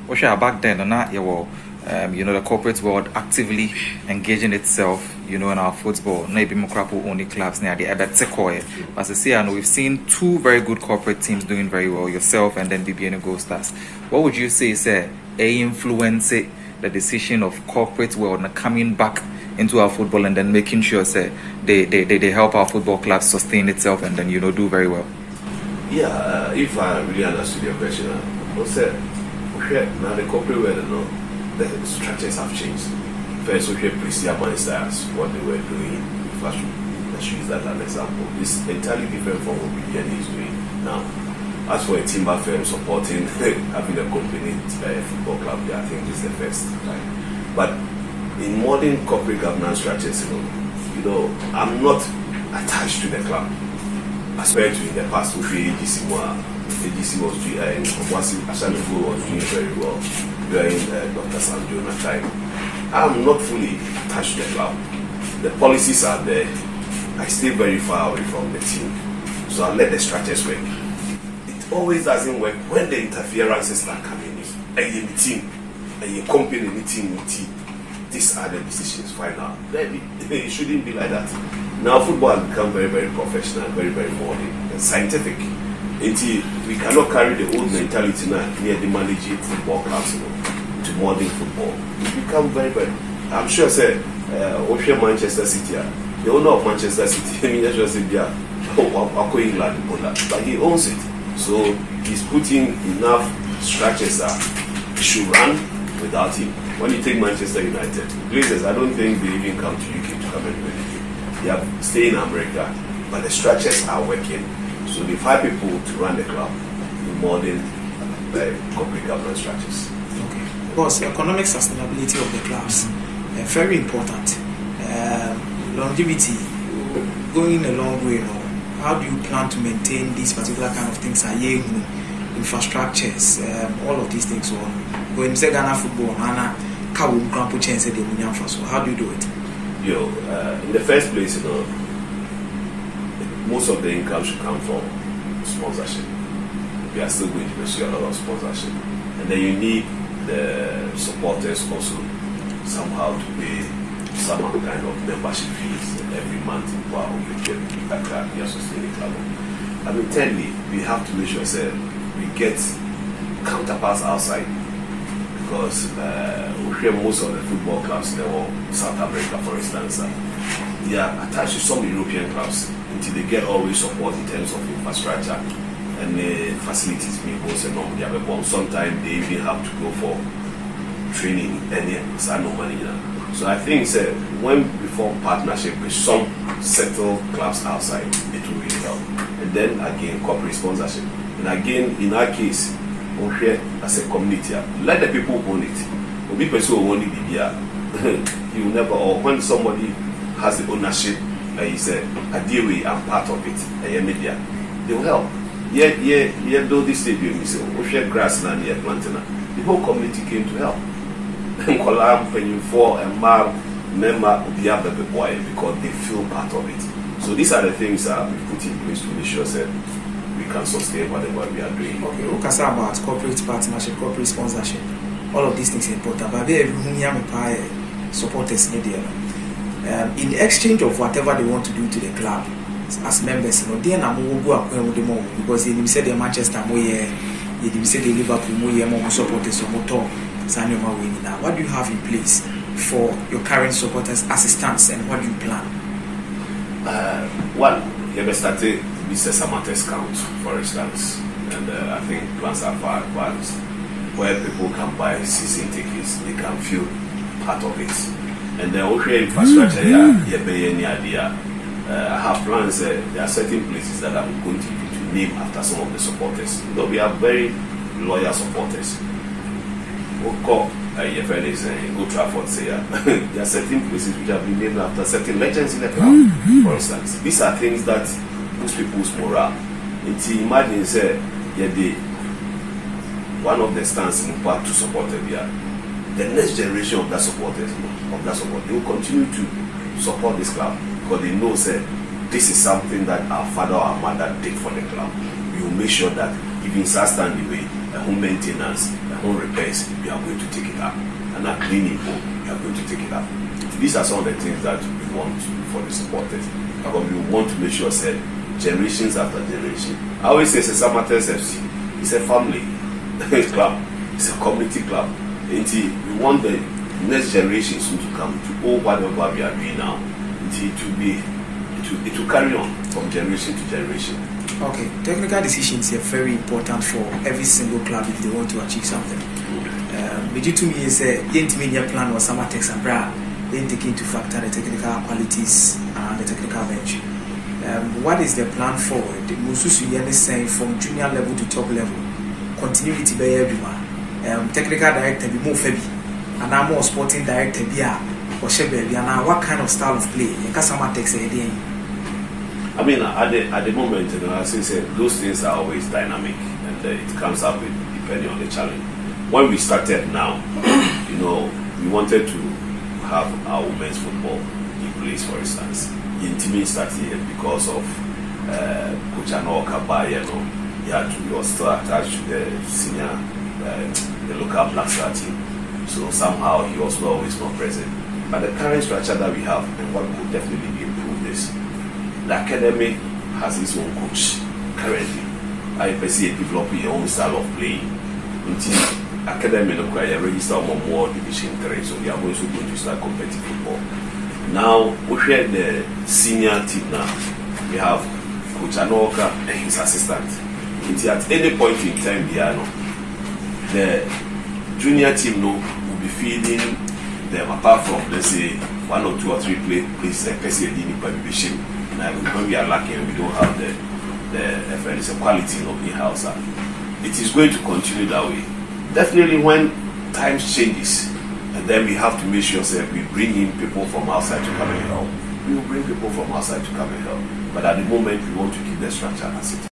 back then, and that the corporate world actively engaging itself, in our football. Maybe Mokrapo only clubs near the Ebet. As I say, I know we've seen two very good corporate teams doing very well, yourself and then BBN Gold Stars. What would you say, sir, influence the decision of corporate world coming back into our football and then making sure, say, they help our football clubs sustain itself and then do very well? Yeah, if I really understood your question, now the corporate world, the structures have changed. First, we please see what they were doing. If I should use that as an example, it's entirely different from what BBN is doing now. As for a timber firm supporting having a company football club, I think this is the first time. But in modern corporate governance structures, I'm not attached to the club. As compared to in the past, with AGC was doing, Ashanifo was doing very well during Dr. Sanjona time. I'm not fully attached to the club. The policies are there. I stay very far away from the team, so I let the structures work. It always doesn't work when the interferences start coming in. And the team, and your company, the team, these are the decisions final. It shouldn't be like that. Now football has become very, very professional, very, very modern and scientific. We cannot carry the old mentality now near the managing football clubs to modern football. It become very, very. I'm sure, say, Manchester City, the owner of Manchester City, but he owns it. So he's putting enough structures that he should run without him. When you take Manchester United, Glazers, I don't think they even come to UK to come and do anything. They have stay in America, but the structures are working. So they find people to run the club in modern corporate governance structures. Okay. Boss, economic sustainability of the clubs, very important. Longevity, going a long way. How do you plan to maintain these particular kind of things? Infrastructures, all of these things. When you say Ghana football, how do you do it? In the first place, most of the income should come from sponsorship. We are still going to pursue a lot of sponsorship. And then you need the supporters also somehow to pay some kind of membership fees every month while we are sustaining club. I mean, thirdly, we have to make sure that we get counterparts outside, because we hear most of the football clubs in South America, for instance, they are attached to some European clubs until they get always support in terms of infrastructure and the facilities being hosted on the other one. Sometimes they even have to go for training and so no money. So I think when we form partnership with some settled clubs outside, it will really help. And then again, corporate sponsorship. And again, in our case, we're here as a community. Let the people own it. When people say own it, you never, or when somebody has the ownership, he said, "Adiwe, I'm part of it." Media, they will help. Yeah, though this stadium is a grassland here, planting. The whole community came to help. Kolam, Penny for a mar member of the other boy because they feel part of it. So these are the things that we put in place to make sure that we can sustain whatever we are doing. Okay, we can say about corporate partnership, corporate sponsorship. All of these things are important. But every supporters in in exchange of whatever they want to do to the club as members, they are go because they said the Manchester they said the Liverpool more supporters or more. What do you have in place for your current supporters assistance and what do you plan? You have started Mr. Samate's count, for instance, and I think plans are far advanced where people can buy season tickets, they can feel part of it. And the whole infrastructure I have plans, there are certain places that I'm going to name after some of the supporters. We have very loyal supporters. Your friend is Go Trafford there are certain places which have been named after certain legends in the club, for instance. These are things that boost people's morale. Imagine one of the stands in part to support them here. The next generation of that supporters they will continue to support this club because they know this is something that our father or our mother did for the club. We will make sure that even stand the way, home maintenance, home repairs, we are going to take it up. And our cleaning, we are going to take it up. These are some of the things that we want for the supporters. Because we want to make sure that generations after generation. I always say Samatex FC, it's a family club, it's a community club. And we want the next generations to come to all whatever we are doing now. It will carry on from generation to generation. Okay, technical decisions are very important for every single club if they want to achieve something. But to me, is a plan or Samatex and Bra, they take into factor the technical qualities and the technical bench. What is the plan forward? Mususu is saying from junior level to top level, continuity by everyone. Technical director be more Febi, and I'm more sporting director be or Shebe, and what kind of style of play? Samatex I mean, at the moment, as I said, those things are always dynamic, and it comes up with depending on the challenge. When we started now, we wanted to have our women's football in place, for instance. The started here because of Coach Anoka Baye, he was still attached to the senior, the local Black Star team. So somehow he was always not present. But the current structure that we have, and what could definitely be improved is, the academy has its own coach currently. I perceive developing your own style of playing. Until academy require register more division 3, so we are also going to start competitive football. Now we have the senior team now. We have Coach Anoka and his assistant. Until at any point in time, the junior team will be feeding them apart from, let's say, 1 or 2 or 3 places like division. When we are lucky and we don't have the quality of in-house, it is going to continue that way. Definitely when times changes, and then we have to make sure that we bring in people from outside to come and help. We will bring people from outside to come and help. But at the moment, we want to keep the structure as it